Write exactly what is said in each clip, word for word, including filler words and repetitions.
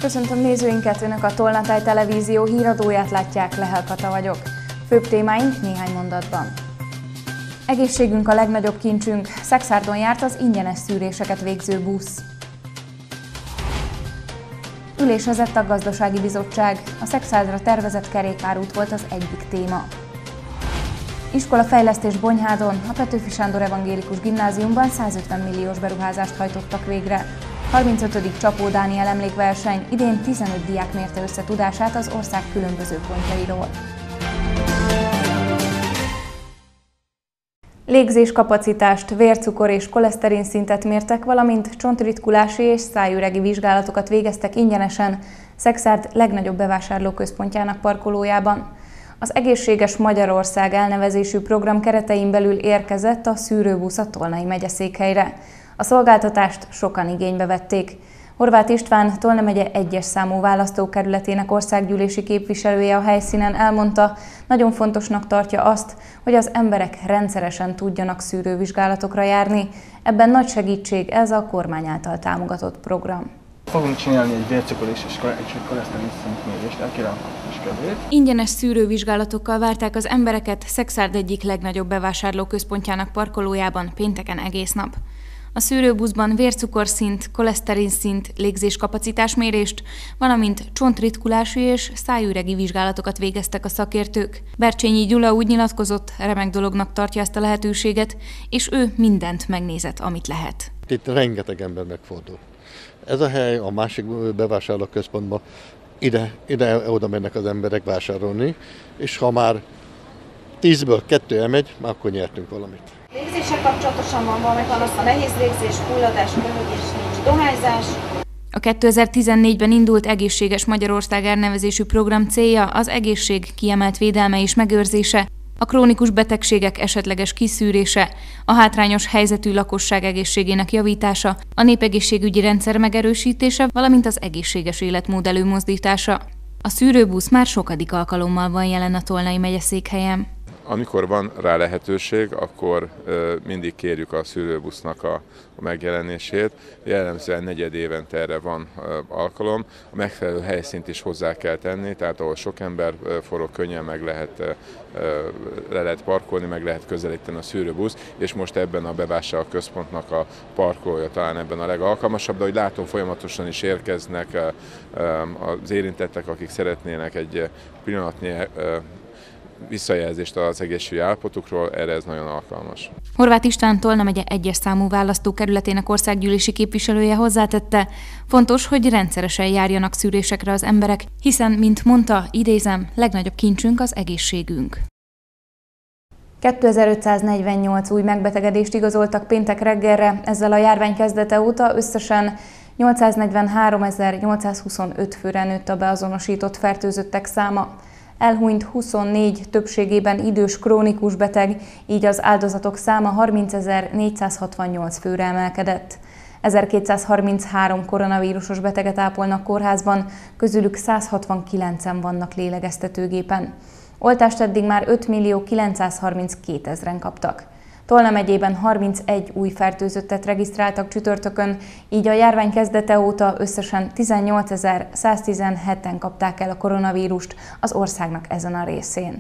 Köszöntöm nézőinket, Önök a Tolnatáj Televízió híradóját látják, Lehel Kata vagyok. Főbb témáink néhány mondatban. Egészségünk a legnagyobb kincsünk, Szexárdon járt az ingyenes szűréseket végző busz. Ülésezett a gazdasági bizottság, a Szexárdra tervezett kerékpárút volt az egyik téma. Iskolafejlesztés Bonyhádon, a Petőfi Sándor Evangélikus Gimnáziumban százötven milliós beruházást hajtottak végre. harmincötödik Csapó Dániel emlékverseny, idén tizenöt diák mérte össze tudását az ország különböző pontjairól. Légzéskapacitást, vércukor és koleszterin szintet mértek, valamint csontritkulási és szájüregi vizsgálatokat végeztek ingyenesen Szexárd legnagyobb bevásárlóközpontjának parkolójában. Az Egészséges Magyarország elnevezésű program keretein belül érkezett a szűrőbusz a Tolnai megyeszékhelyre. A szolgáltatást sokan igénybe vették. Horváth István, Tolna megye egyes számú választókerületének országgyűlési képviselője a helyszínen elmondta, nagyon fontosnak tartja azt, hogy az emberek rendszeresen tudjanak szűrővizsgálatokra járni. Ebben nagy segítség ez a kormány által támogatott program. Fogunk csinálni egy vércukor és egy koleszterin szintmérést, elkérem a kiskedvét. Ingyenes szűrővizsgálatokkal várták az embereket Szexárd egyik legnagyobb bevásárlóközpontjának parkolójában pénteken egész nap. A szűrőbuszban vércukorszint, koleszterinszint, légzéskapacitásmérést, valamint csontritkulási és szájüregi vizsgálatokat végeztek a szakértők. Bercsényi Gyula úgy nyilatkozott, remek dolognak tartja ezt a lehetőséget, és ő mindent megnézett, amit lehet. Itt rengeteg ember megfordul. Ez a hely a másik bevásárlóközpontban, ide, ide oda mennek az emberek vásárolni, és ha már tízből kettő elmegy, már akkor nyertünk valamit. Légzéssel kapcsolatosan van valami panasz, a nehéz légzés, fulladás, köhögés, nincs dohányzás. A kétezer-tizennégyben indult Egészséges Magyarország elnevezésű program célja az egészség kiemelt védelme és megőrzése, a krónikus betegségek esetleges kiszűrése, a hátrányos helyzetű lakosság egészségének javítása, a népegészségügyi rendszer megerősítése, valamint az egészséges életmód előmozdítása. A szűrőbusz már sokadik alkalommal van jelen a Tolnai megyeszékhelyen. Amikor van rá lehetőség, akkor mindig kérjük a szűrőbusznak a megjelenését. Jellemzően negyed évente erre van alkalom. A megfelelő helyszínt is hozzá kell tenni, tehát ahol sok ember forog, könnyen meg lehet, le lehet parkolni, meg lehet közelíteni a szűrőbusz, és most ebben a bevásárlóközpontnak a parkolója talán ebben a legalkalmasabb, de hogy látom, folyamatosan is érkeznek az érintettek, akik szeretnének egy pillanatnyi visszajelzést az egészségügyi állapotukról, erre ez nagyon alkalmas. Horváth István, Tolna megye egyes számú választókerületének országgyűlési képviselője hozzátette, fontos, hogy rendszeresen járjanak szűrésekre az emberek, hiszen, mint mondta, idézem, legnagyobb kincsünk az egészségünk. kétezer-ötszáznegyvennyolc új megbetegedést igazoltak péntek reggelre, ezzel a járvány kezdete óta összesen nyolcszáznegyvenháromezer-nyolcszázhuszonöt főre nőtt a beazonosított fertőzöttek száma. Elhunyt huszonnégy, többségében idős krónikus beteg, így az áldozatok száma harmincezer-négyszázhatvannyolc főre emelkedett. ezerkétszázharminchárom koronavírusos beteget ápolnak kórházban, közülük száz hatvankilencen vannak lélegeztetőgépen. Oltást eddig már öt millió kilencszázharminckétezren kaptak. Tolna megyében harmincegy új fertőzöttet regisztráltak csütörtökön, így a járvány kezdete óta összesen tizennyolcezer-száztizenheten kapták el a koronavírust az országnak ezen a részén.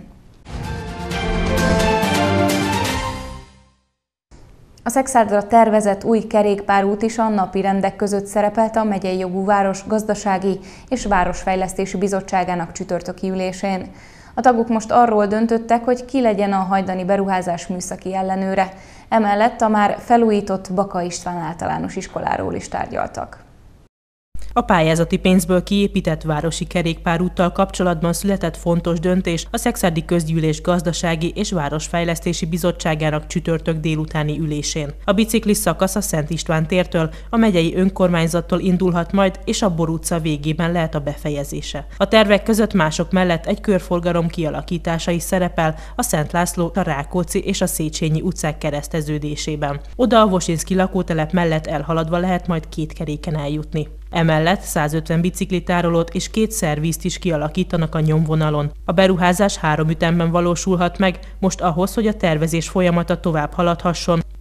A Szexárdra tervezett új kerékpárút is a napirendek között szerepelt a megyei jogú város gazdasági és városfejlesztési bizottságának csütörtöki ülésén. A tagok most arról döntöttek, hogy ki legyen a hajdani beruházás műszaki ellenőre. Emellett a már felújított Baka István általános iskoláról is tárgyaltak. A pályázati pénzből kiépített városi kerékpárúttal kapcsolatban született fontos döntés a Szexárdi Közgyűlés Gazdasági és Városfejlesztési Bizottságának csütörtök délutáni ülésén. A biciklis szakasz a Szent István tértől, a megyei önkormányzattól indulhat majd, és a Bor utca végében lehet a befejezése. A tervek között mások mellett egy körforgalom kialakítása is szerepel a Szent László, a Rákóczi és a Széchenyi utcák kereszteződésében. Oda a Vosinszky lakótelep mellett elhaladva lehet majd két keréken eljutni. Emellett százötven biciklitárolót és két szervízt is kialakítanak a nyomvonalon. A beruházás három ütemben valósulhat meg, most ahhoz, hogy a tervezés folyamata tovább haladhasson,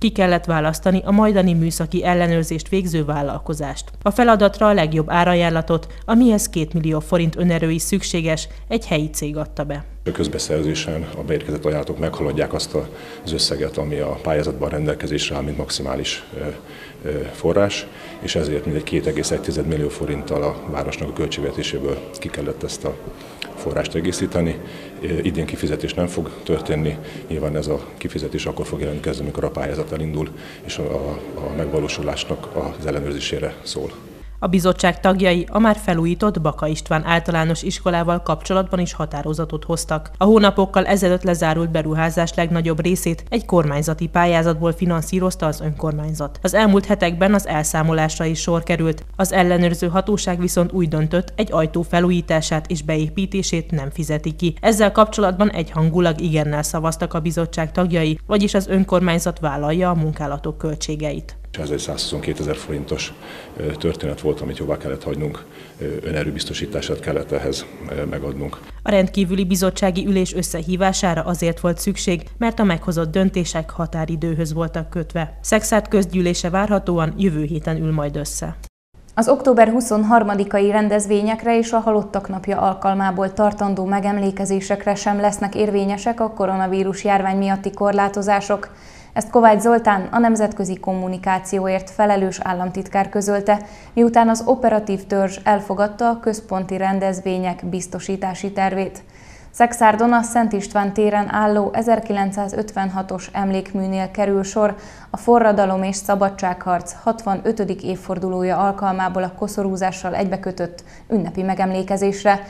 ki kellett választani a majdani műszaki ellenőrzést végző vállalkozást. A feladatra a legjobb árajánlatot, amihez két millió forint önerő is szükséges, egy helyi cég adta be. A közbeszerzésen a beérkezett ajánlatok meghaladják azt az összeget, ami a pályázatban rendelkezésre áll, mint maximális forrás, és ezért mindegy két egész egy millió forinttal a városnak a költségvetéséből ki kellett ezt a forrást egészíteni. Idén kifizetés nem fog történni, nyilván ez a kifizetés akkor fog jelentkezni, amikor a pályázat elindul, és a, a, a megvalósulásnak az ellenőrzésére szól. A bizottság tagjai a már felújított Baka István általános iskolával kapcsolatban is határozatot hoztak. A hónapokkal ezelőtt lezárult beruházás legnagyobb részét egy kormányzati pályázatból finanszírozta az önkormányzat. Az elmúlt hetekben az elszámolásra is sor került. Az ellenőrző hatóság viszont úgy döntött, egy ajtó felújítását és beépítését nem fizeti ki. Ezzel kapcsolatban egyhangulag igennel szavaztak a bizottság tagjai, vagyis az önkormányzat vállalja a munkálatok költségeit. Ez egy százhuszonkétezer forintos történet volt, amit jóvá kellett hagynunk, önerőbiztosítását kellett ehhez megadnunk. A rendkívüli bizottsági ülés összehívására azért volt szükség, mert a meghozott döntések határidőhöz voltak kötve. Szekszárd közgyűlése várhatóan jövő héten ül majd össze. Az október huszonharmadikai rendezvényekre és a Halottak napja alkalmából tartandó megemlékezésekre sem lesznek érvényesek a koronavírus járvány miatti korlátozások. Ezt Kovács Zoltán, a nemzetközi kommunikációért felelős államtitkár közölte, miután az operatív törzs elfogadta a központi rendezvények biztosítási tervét. Szekszárdon a Szent István téren álló ezerkilencszázötvenhatos emlékműnél kerül sor a forradalom és szabadságharc hatvanötödik évfordulója alkalmából a koszorúzással egybekötött ünnepi megemlékezésre.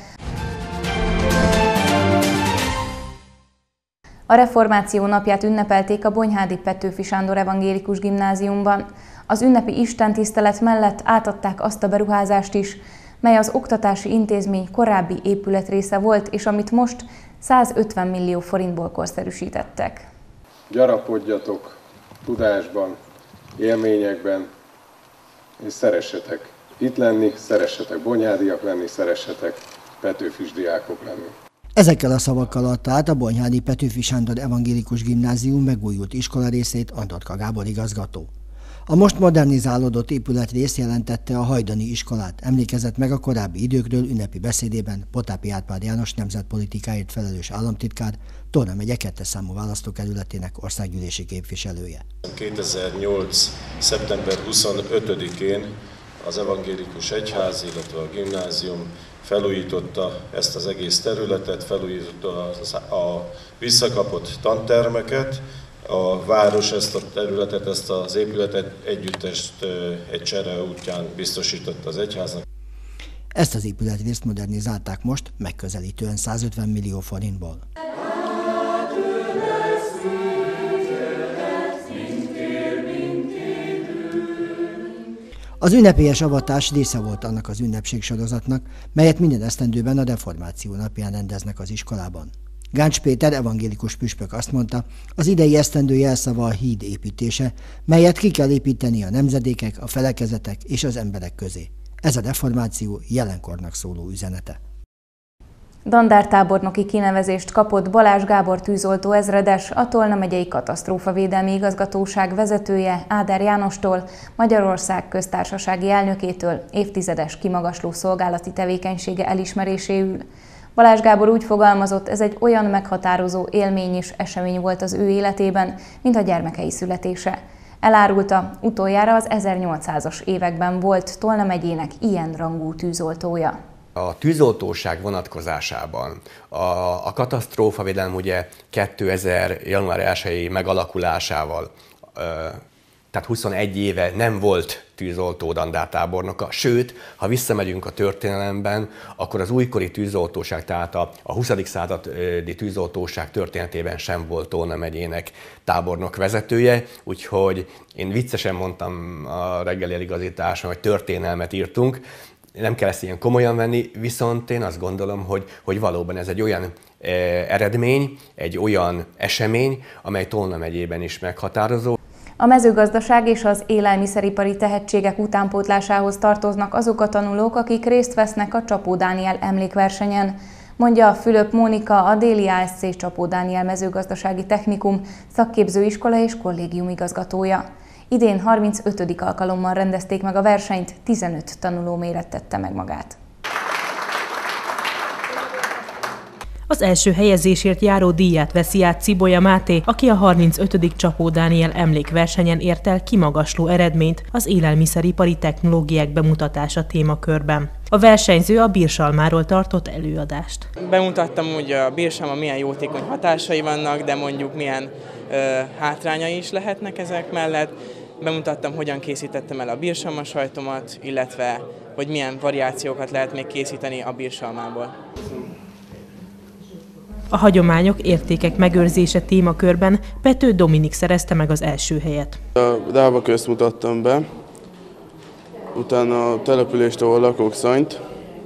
A Reformáció napját ünnepelték a Bonyhádi Petőfi Sándor Evangélikus Gimnáziumban. Az ünnepi istentisztelet mellett átadták azt a beruházást is, mely az oktatási intézmény korábbi épületrésze volt, és amit most százötven millió forintból korszerűsítettek. Gyarapodjatok tudásban, élményekben, és szeressetek itt lenni, szeressetek bonyhádiak lenni, szeressetek petőfis diákok lenni. Ezekkel a szavakkal adta át a Bonyhádi Petőfi Sándor Evangélikus Gimnázium megújult iskolarészét Andotka Gábor igazgató. A most modernizálódott épületrész jelentette a hajdani iskolát, emlékezett meg a korábbi időkről ünnepi beszédében Potápi Árpád János nemzetpolitikáért felelős államtitkár, Torna megye kettes számú választókerületének országgyűlési képviselője. kétezer-nyolc. szeptember huszonötödikén az evangélikus egyház, illetve a gimnázium felújította ezt az egész területet, felújította a visszakapott tantermeket, a város ezt a területet, ezt az épületet együttest egy csere útján biztosította az egyháznak. Ezt az épületrészt modernizálták most megközelítően százötven millió forintból. Az ünnepélyes avatás része volt annak az ünnepségsorozatnak, melyet minden esztendőben a Reformáció napján rendeznek az iskolában. Gáncs Péter evangélikus püspök azt mondta, az idei esztendő jelszava a híd építése, melyet ki kell építeni a nemzedékek, a felekezetek és az emberek közé. Ez a reformáció jelenkornak szóló üzenete. Dandártábornoki kinevezést kapott Balázs Gábor tűzoltó ezredes, a Tolna megyei katasztrófavédelmi igazgatóság vezetője Áder Jánostól, Magyarország köztársasági elnökétől évtizedes kimagasló szolgálati tevékenysége elismeréséül. Balázs Gábor úgy fogalmazott, ez egy olyan meghatározó élmény és esemény volt az ő életében, mint a gyermekei születése. Elárulta, utoljára az ezernyolcszázas években volt Tolna megyének ilyen rangú tűzoltója. A tűzoltóság vonatkozásában a, a katasztrófavédelem ugye kétezer. január elsejei megalakulásával, tehát huszonegy éve nem volt tűzoltó dandártábornoka, sőt, ha visszamegyünk a történelemben, akkor az újkori tűzoltóság, tehát a, a huszadik századi tűzoltóság történetében sem volt Tolna megyének tábornok vezetője, úgyhogy én viccesen mondtam a reggeli eligazításon, hogy történelmet írtunk. Nem kell ezt ilyen komolyan venni, viszont én azt gondolom, hogy, hogy valóban ez egy olyan e, eredmény, egy olyan esemény, amely Tolna megyében is meghatározó. A mezőgazdaság és az élelmiszeripari tehetségek utánpótlásához tartoznak azok a tanulók, akik részt vesznek a Csapó Dániel emlékversenyen. mondja Fülöp Mónika, a Déli á es cé Csapó Dániel mezőgazdasági technikum szakképzőiskola és kollégium igazgatója. Idén harmincötödik alkalommal rendezték meg a versenyt, tizenöt tanuló mérettette meg magát. Az első helyezésért járó díját veszi át Cibolya Máté, aki a harmincötödik Csapó Dániel emlékversenyen ért el kimagasló eredményt az élelmiszeripari technológiák bemutatása témakörben. A versenyző a birsalmáról tartott előadást. Bemutattam, hogy a birsalma milyen jótékony hatásai vannak, de mondjuk milyen ö, hátrányai is lehetnek ezek mellett. Bemutattam, hogyan készítettem el a birsalma sajtomat, illetve hogy milyen variációkat lehet még készíteni a birsalmából. A hagyományok, értékek megőrzése témakörben Pető Dominik szerezte meg az első helyet. A Dávaközt mutattam be, utána a települést, ahol lakok, Szanyt,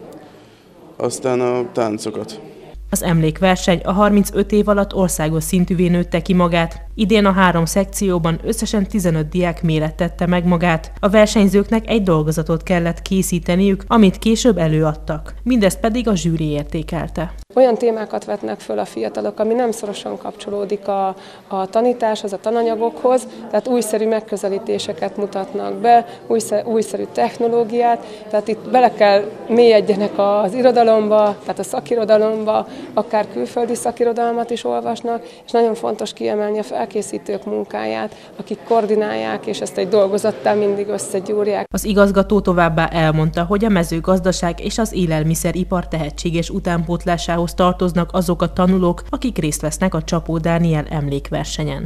aztán a táncokat. Az emlékverseny a harmincöt év alatt országos szintűvé nőtte ki magát. Idén a három szekcióban összesen tizenöt diák mérettette meg magát. A versenyzőknek egy dolgozatot kellett készíteniük, amit később előadtak. Mindezt pedig a zsűri értékelte. Olyan témákat vetnek föl a fiatalok, ami nem szorosan kapcsolódik a, a tanításhoz, a tananyagokhoz, tehát újszerű megközelítéseket mutatnak be, újszerű, újszerű technológiát, tehát itt bele kell mélyedjenek az irodalomba, tehát a szakirodalomba, akár külföldi szakirodalmat is olvasnak, és nagyon fontos kiemelni a felkészítők munkáját, akik koordinálják, és ezt egy dolgozattá mindig összegyúrják. Az igazgató továbbá elmondta, hogy a mezőgazdaság és az élelmiszeripar tehetséges utánpótlásához tartoznak azok a tanulók, akik részt vesznek a Csapó Dániel emlékversenyen.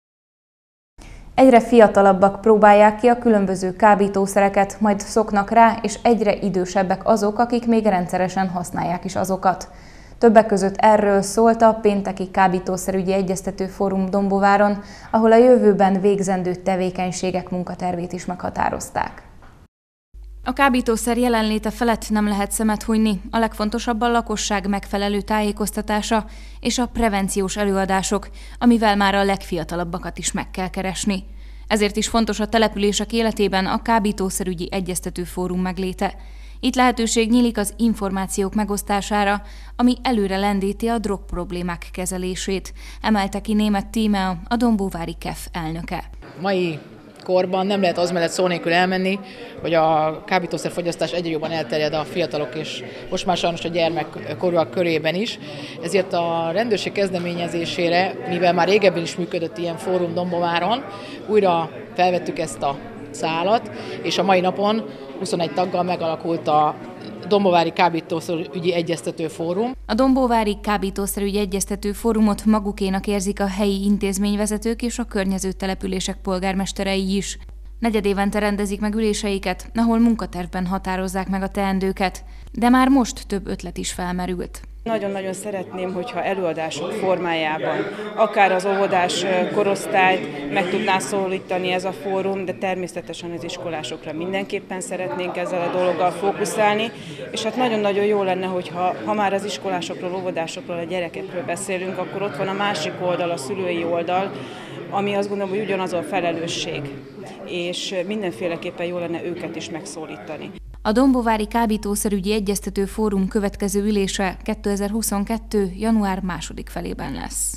Egyre fiatalabbak próbálják ki a különböző kábítószereket, majd szoknak rá, és egyre idősebbek azok, akik még rendszeresen használják is azokat. Többek között erről szólt a pénteki kábítószerügyi egyeztető fórum Dombováron, ahol a jövőben végzendő tevékenységek munkatervét is meghatározták. A kábítószer jelenléte felett nem lehet szemet hunyni, a legfontosabb a lakosság megfelelő tájékoztatása és a prevenciós előadások, amivel már a legfiatalabbakat is meg kell keresni. Ezért is fontos a települések életében a kábítószerügyi egyeztető fórum megléte. Itt lehetőség nyílik az információk megosztására, ami előre lendíti a drogproblémák kezelését, emelte ki Németh Tímea, a Dombóvári ká e ef elnöke. Mai korban nem lehet az mellett szó nélkül elmenni, hogy a kábítószerfogyasztás egyre jobban elterjed a fiatalok és most már sajnos a gyermekkorúak körében is. Ezért a rendőrség kezdeményezésére, mivel már régebben is működött ilyen fórum Dombováron, újra felvettük ezt a szálat, és a mai napon huszonegy taggal megalakult a Dombóvári Kábítószerügyi Egyeztető Fórum. A Dombóvári Kábítószerügyi Egyeztető Fórumot magukénak érzik a helyi intézményvezetők és a környező települések polgármesterei is. Negyedévente rendezik meg üléseiket, ahol munkatervben határozzák meg a teendőket, de már most több ötlet is felmerült. Nagyon-nagyon szeretném, hogyha előadások formájában, akár az óvodás korosztályt meg tudná szólítani ez a fórum, de természetesen az iskolásokra mindenképpen szeretnénk ezzel a dologgal fókuszálni, és hát nagyon-nagyon jó lenne, hogyha ha már az iskolásokról, óvodásokról, a gyerekekről beszélünk, akkor ott van a másik oldal, a szülői oldal, ami azt gondolom, hogy ugyanaz a felelősség, és mindenféleképpen jó lenne őket is megszólítani. A Dombóvári Kábítószerügyi Egyeztető Fórum következő ülése kétezer-huszonkettő. január második felében lesz.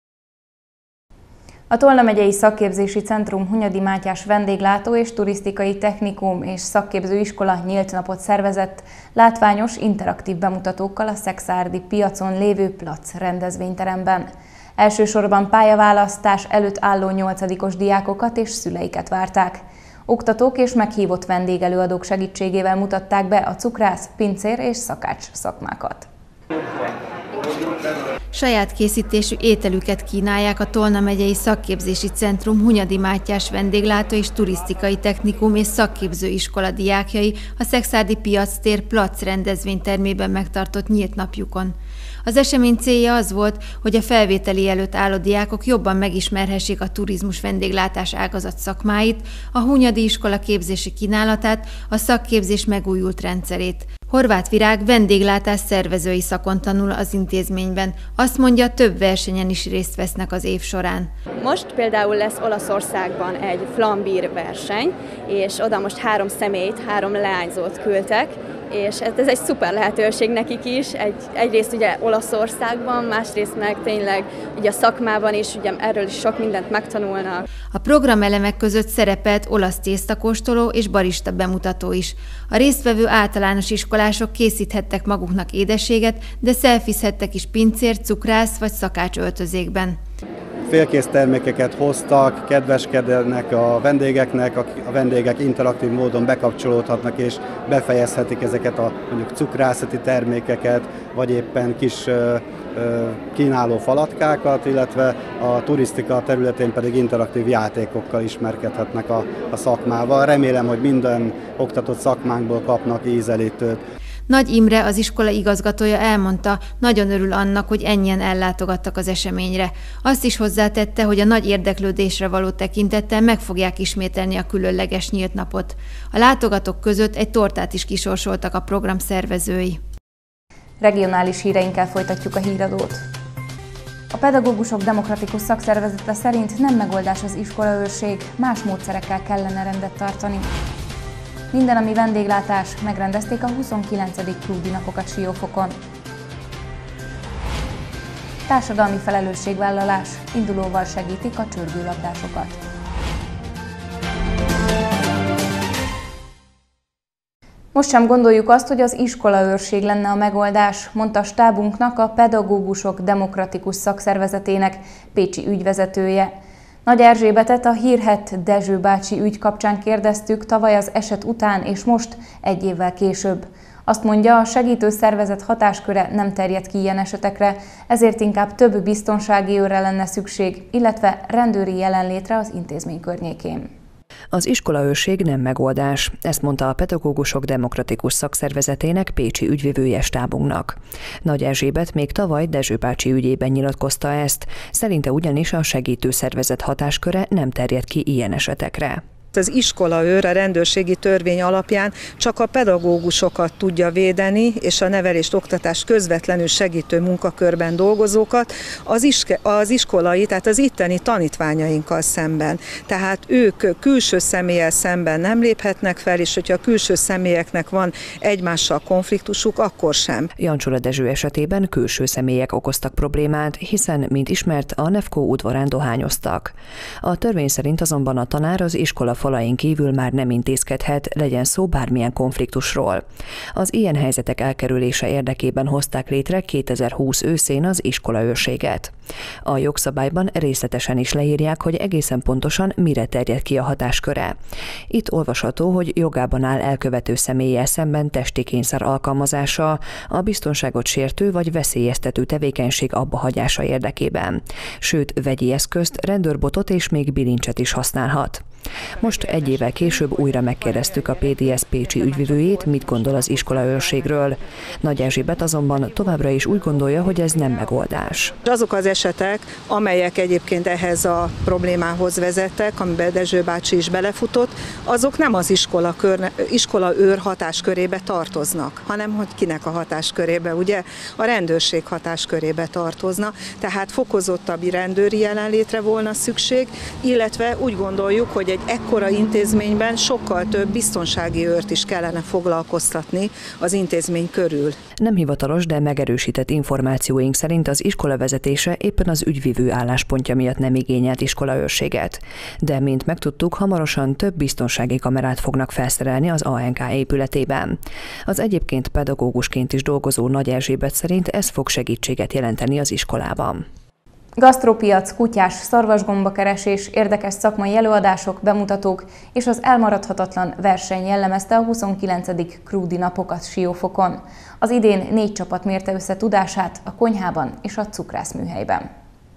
A Tolna megyei Szakképzési Centrum Hunyadi Mátyás Vendéglátó és Turisztikai Technikum és Szakképzőiskola nyílt napot szervezett látványos, interaktív bemutatókkal a szekszárdi piacon lévő Plac rendezvényteremben. Elsősorban pályaválasztás előtt álló nyolcadikos diákokat és szüleiket várták. Oktatók és meghívott vendégelőadók segítségével mutatták be a cukrász, pincér és szakács szakmákat. Saját készítésű ételüket kínálják a Tolna megyei Szakképzési Centrum Hunyadi Mátyás Vendéglátó és Turisztikai Technikum és Szakképzőiskola diákjai a szekszárdi piactér Plac rendezvénytermében megtartott nyílt napjukon. Az esemény célja az volt, hogy a felvételi előtt álló diákok jobban megismerhessék a turizmus vendéglátás ágazat szakmáit, a Hunyadi iskola képzési kínálatát, a szakképzés megújult rendszerét. Horváth Virág vendéglátás szervezői szakon tanul az intézményben. Azt mondja, több versenyen is részt vesznek az év során. Most például lesz Olaszországban egy flambír verseny, és oda most három személyt, három leányzót küldtek, és ez egy szuper lehetőség nekik is, egy, egyrészt ugye Olaszországban, másrészt meg tényleg ugye a szakmában is, ugye erről is sok mindent megtanulnak. A programelemek között szerepelt olasz tésztakóstoló és barista bemutató is. A résztvevő általános iskolások készíthettek maguknak édességet, de szelfizhettek is pincér, cukrász vagy szakács öltözékben. Félkész termékeket hoztak, kedveskednek a vendégeknek, a vendégek interaktív módon bekapcsolódhatnak és befejezhetik ezeket a mondjuk cukrászati termékeket, vagy éppen kis kínáló falatkákat, illetve a turisztika területén pedig interaktív játékokkal ismerkedhetnek a, a szakmával. Remélem, hogy minden oktatott szakmánkból kapnak ízelítőt. Nagy Imre, az iskola igazgatója elmondta, nagyon örül annak, hogy ennyien ellátogattak az eseményre. Azt is hozzátette, hogy a nagy érdeklődésre való tekintettel meg fogják ismételni a különleges nyílt napot. A látogatók között egy tortát is kisorsoltak a program szervezői. Regionális híreinkkel folytatjuk a híradót. A Pedagógusok Demokratikus Szakszervezete szerint nem megoldás az iskolaőrség, más módszerekkel kellene rendet tartani. Minden, ami vendéglátás, megrendezték a huszonkilencedik Krúdi napokat Siófokon. Társadalmi felelősségvállalás, indulóval segítik a csörgőlabdásokat. Most sem gondoljuk azt, hogy az iskolaőrség lenne a megoldás, mondta stábunknak a Pedagógusok Demokratikus Szakszervezetének pécsi ügyvezetője. Nagy Erzsébetet a hírhedt Dezső bácsi ügy kapcsán kérdeztük tavaly az eset után és most egy évvel később. Azt mondja, a segítő szervezet hatásköre nem terjed ki ilyen esetekre, ezért inkább több biztonsági őrre lenne szükség, illetve rendőri jelenlétre az intézmény környékén. Az iskolaőrség nem megoldás, ezt mondta a Pedagógusok Demokratikus Szakszervezetének pécsi ügyvivője stábunknak. Nagy Erzsébet még tavaly Dezső bácsi ügyében nyilatkozta ezt, szerinte ugyanis a segítő szervezet hatásköre nem terjed ki ilyen esetekre. Az iskolaőr a rendőrségi törvény alapján csak a pedagógusokat tudja védeni, és a nevelést, oktatást közvetlenül segítő munkakörben dolgozókat az, iske, az iskolai, tehát az itteni tanítványainkkal szemben. Tehát ők külső személlyel szemben nem léphetnek fel, és hogyha a külső személyeknek van egymással konfliktusuk, akkor sem. Jancsura Dezső esetében külső személyek okoztak problémát, hiszen, mint ismert, a Nefkó udvarán dohányoztak. A törvény szerint azonban a tanár az iskola falain kívül már nem intézkedhet, legyen szó bármilyen konfliktusról. Az ilyen helyzetek elkerülése érdekében hozták létre kétezer-húsz őszén az iskolaőrséget. A jogszabályban részletesen is leírják, hogy egészen pontosan mire terjed ki a hatásköre. Itt olvasható, hogy jogában áll elkövető személlyel szemben testi kényszer alkalmazása, a biztonságot sértő vagy veszélyeztető tevékenység abbahagyása érdekében. Sőt, vegyi eszközt, rendőrbotot és még bilincset is használhat. Most egy évvel később újra megkérdeztük a pé dé es pécsi ügyvivőjét, mit gondol az iskolaőrségről. Nagy Erzsébet azonban továbbra is úgy gondolja, hogy ez nem megoldás. Azok az esetek, amelyek egyébként ehhez a problémához vezettek, amiben Dezső bácsi is belefutott, azok nem az iskola kör, iskolaőr hatáskörébe tartoznak, hanem hogy kinek a hatáskörébe, ugye a rendőrség hatáskörébe tartozna, tehát fokozottabb rendőri jelenlétre volna szükség, illetve úgy gondoljuk, hogy egy ekkora intézményben sokkal több biztonsági őrt is kellene foglalkoztatni az intézmény körül. Nem hivatalos, de megerősített információink szerint az iskola vezetése éppen az ügyvivő álláspontja miatt nem igényelt iskolaőrséget. De, mint megtudtuk, hamarosan több biztonsági kamerát fognak felszerelni az á en ká épületében. Az egyébként pedagógusként is dolgozó Nagy Erzsébet szerint ez fog segítséget jelenteni az iskolában. Gasztropiac, kutyás, szarvasgombakeresés, érdekes szakmai előadások, bemutatók és az elmaradhatatlan verseny jellemezte a huszonkilencedik Krúdi napokat Siófokon. Az idén négy csapat mérte össze tudását a konyhában és a cukrászműhelyben.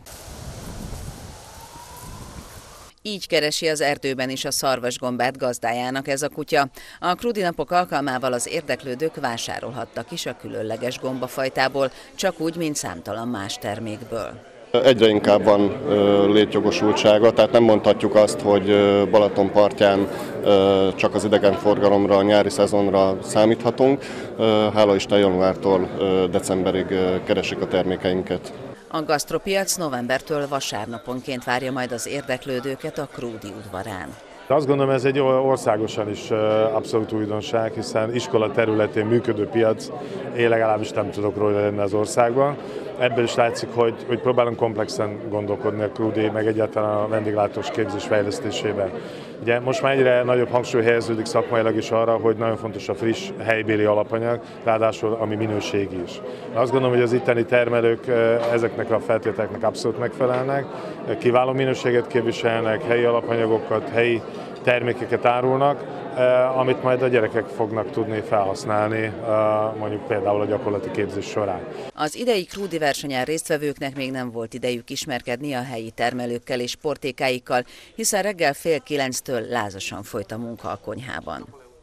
Így keresi az erdőben is a szarvasgombát gazdájának ez a kutya. A Krúdi napok alkalmával az érdeklődők vásárolhattak is a különleges gombafajtából, csak úgy, mint számtalan más termékből. Egyre inkább van létjogosultsága, tehát nem mondhatjuk azt, hogy Balaton partján csak az idegenforgalomra, a nyári szezonra számíthatunk. Hála Isten, januártól decemberig keresik a termékeinket. A gasztropiac novembertől vasárnaponként várja majd az érdeklődőket a Krúdi udvarán. Azt gondolom, ez egy országosan is abszolút újdonság, hiszen iskola területén működő piac, én legalábbis nem tudok róla lenni az országban. Ebből is látszik, hogy, hogy próbálunk komplexen gondolkodni a Krudi, meg egyáltalán a vendéglátós képzés fejlesztésében. Ugye most már egyre nagyobb hangsúly helyeződik szakmailag is arra, hogy nagyon fontos a friss, helybéli alapanyag, ráadásul ami minőségi is. Azt gondolom, hogy az itteni termelők ezeknek a feltételeknek abszolút megfelelnek, kiváló minőséget képviselnek, helyi alapanyagokat, helyi termékeket árulnak, amit majd a gyerekek fognak tudni felhasználni, mondjuk például a gyakorlati képzés során. Az idei Krudi versenyen résztvevőknek még nem volt idejük ismerkedni a helyi termelőkkel és portékáikkal, hiszen reggel fél kilenctől lázasan folyt a munka a konyhában.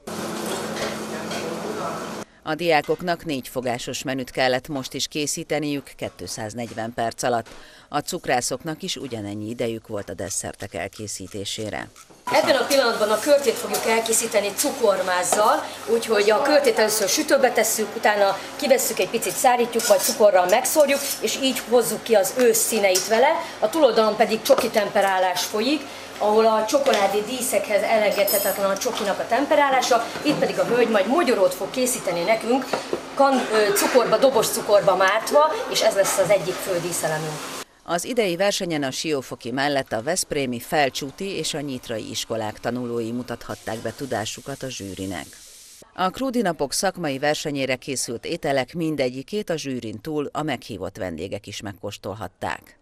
A diákoknak négy fogásos menüt kellett most is készíteniük kétszáznegyven perc alatt. A cukrászoknak is ugyanennyi idejük volt a desszertek elkészítésére. Ebben a pillanatban a körtét fogjuk elkészíteni cukormázzal, úgyhogy a körtét először sütőbe tesszük, utána kivesszük, egy picit szárítjuk, vagy cukorral megszórjuk, és így hozzuk ki az ősz színeit vele. A túloldalon pedig csoki temperálás folyik, ahol a csokoládé díszekhez elengedhetetlen a csokinak a temperálása, itt pedig a hölgy majd mogyorót fog készíteni nekünk, kan, cukorba, dobos cukorba mártva, és ez lesz az egyik fő díszelemünk. Az idei versenyen a Siófoki mellett a veszprémi, felcsúti és a nyitrai iskolák tanulói mutathatták be tudásukat a zsűrinek. A Krudi napok szakmai versenyére készült ételek mindegyikét a zsűrin túl a meghívott vendégek is megkóstolhatták.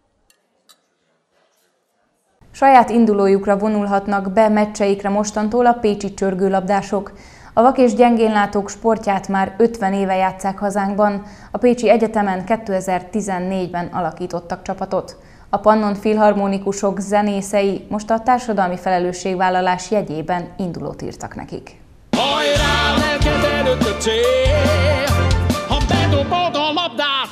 Saját indulójukra vonulhatnak be meccseikre mostantól a pécsi csörgőlabdások. A vak és gyengénlátók sportját már ötven éve játsszák hazánkban. A Pécsi Egyetemen kétezer-tizennégyben alakítottak csapatot. A Pannon Filharmonikusok zenészei most a társadalmi felelősségvállalás jegyében indulót írtak nekik. Hajrá, neked előtt a cél, ha bedobod a labdát,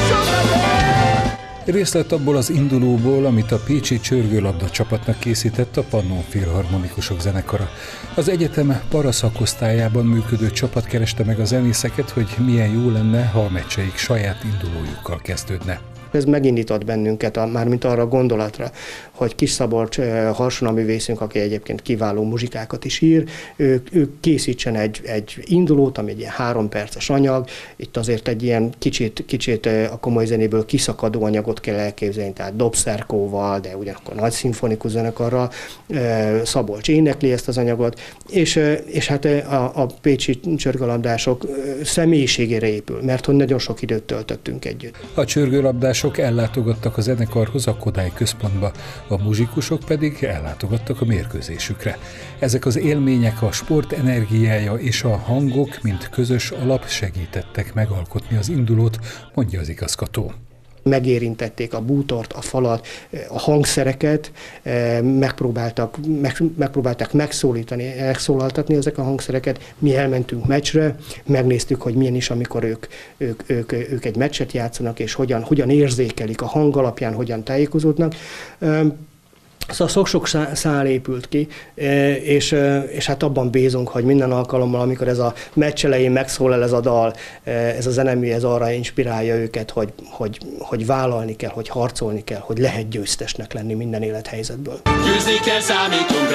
Részlet abból az indulóból, amit a pécsi csörgőlabda csapatnak készített a Pannon Filharmonikusok zenekara. Az egyetem paraszakosztályában működő csapat kereste meg a zenészeket, hogy milyen jó lenne, ha a meccseik saját indulójukkal kezdődne. Ez megindított bennünket, mármint arra a gondolatra, hogy Kis Szabolcs harsonaművészünk, aki egyébként kiváló muzsikákat is ír, ő, ő készítsen egy, egy indulót, ami egy ilyen három perces anyag. Itt azért egy ilyen kicsit, kicsit a komoly zenéből kiszakadó anyagot kell elképzelni, tehát dobszerkóval, de ugyanakkor nagy szimfonikus zenekarral. Szabolcs énekli ezt az anyagot, és, és hát a, a pécsi csörgőlabdások személyiségére épül, mert hogy nagyon sok időt töltöttünk együtt. A csörgőlabdás Sok ellátogattak a zenekarhoz a Kodály központba, a muzsikusok pedig ellátogattak a mérkőzésükre. Ezek az élmények, a sport energiája és a hangok, mint közös alap segítettek megalkotni az indulót, mondja az igazgató. Megérintették a bútort, a falat, a hangszereket, megpróbáltak, meg, megpróbálták megszólítani, megszólaltatni ezek a hangszereket. Mi elmentünk meccsre, megnéztük, hogy milyen is, amikor ők, ők, ők, ők egy meccset játszanak, és hogyan, hogyan érzékelik a hang alapján, hogyan tájékozódnak. Szóval sok-sok szál épült ki, és, és hát abban bízunk, hogy minden alkalommal, amikor ez a meccs elején megszólal ez a dal, ez a zenemű, ez arra inspirálja őket, hogy, hogy, hogy vállalni kell, hogy harcolni kell, hogy lehet győztesnek lenni minden élethelyzetből. Győzni kell, számítunk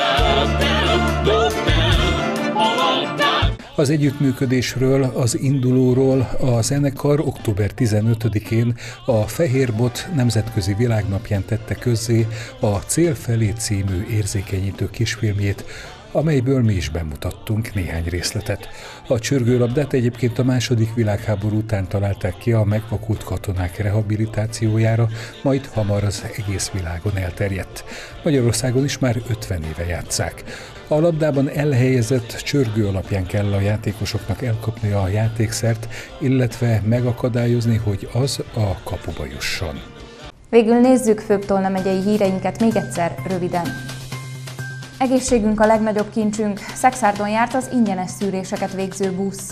Az együttműködésről, az indulóról a zenekar október tizenötödikén a Fehérbot nemzetközi világnapján tette közzé a Cél felé című érzékenyítő kisfilmjét, amelyből mi is bemutattunk néhány részletet. A csörgőlabdát egyébként a második világháború után találták ki a megvakult katonák rehabilitációjára, majd hamar az egész világon elterjedt. Magyarországon is már ötven éve játsszák. A labdában elhelyezett csörgő alapján kell a játékosoknak elkapni a játékszert, illetve megakadályozni, hogy az a kapuba jusson. Végül nézzük főbb Tolna megyei híreinket még egyszer röviden. Egészségünk a legnagyobb kincsünk. Szexárdon járt az ingyenes szűréseket végző busz.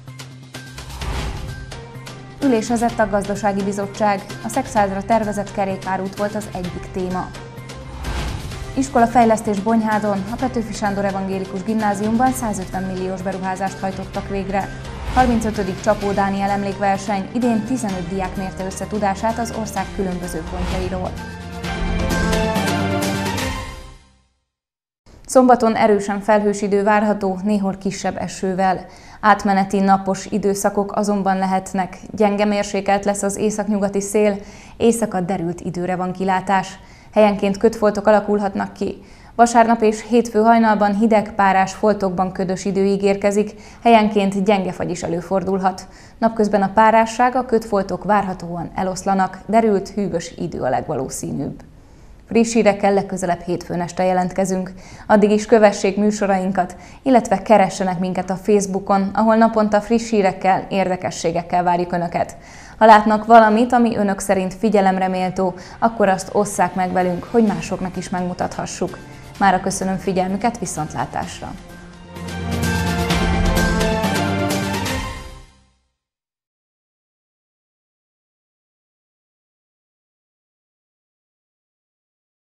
Ülésezett a gazdasági bizottság. A Szexárdra tervezett kerékpárút volt az egyik téma. Iskolafejlesztés Bonyhádon, a Petőfi Sándor Evangélikus Gimnáziumban százötven milliós beruházást hajtottak végre. harmincötödik Csapó Dániel emlékverseny, idén tizenöt diák mérte össze tudását az ország különböző pontjairól. Szombaton erősen felhős idő várható, néhol kisebb esővel. Átmeneti napos időszakok azonban lehetnek. Gyenge mérsékelt lesz az északnyugati szél, éjszaka derült időre van kilátás. Helyenként kötfoltok alakulhatnak ki. Vasárnap és hétfő hajnalban hideg, párás foltokban ködös idő ígérkezik, helyenként gyenge fagy is előfordulhat. Napközben a párásság, a kötfoltok várhatóan eloszlanak, derült, hűvös idő a legvalószínűbb. Friss hírekkel legközelebb hétfőn este jelentkezünk. Addig is kövessék műsorainkat, illetve keressenek minket a Facebookon, ahol naponta friss hírekkel, érdekességekkel várjuk Önöket. Ha látnak valamit, ami Önök szerint figyelemre méltó, akkor azt osszák meg velünk, hogy másoknak is megmutathassuk. Mára köszönöm figyelmüket, viszontlátásra!